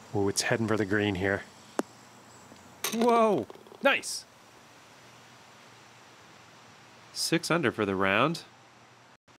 Oh, it's heading for the green here. Whoa, nice. 6 under for the round.